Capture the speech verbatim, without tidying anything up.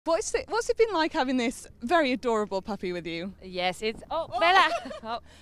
What's it, what's it been like having this very adorable puppy with you? Yes, it's... Oh, Bella! Oh,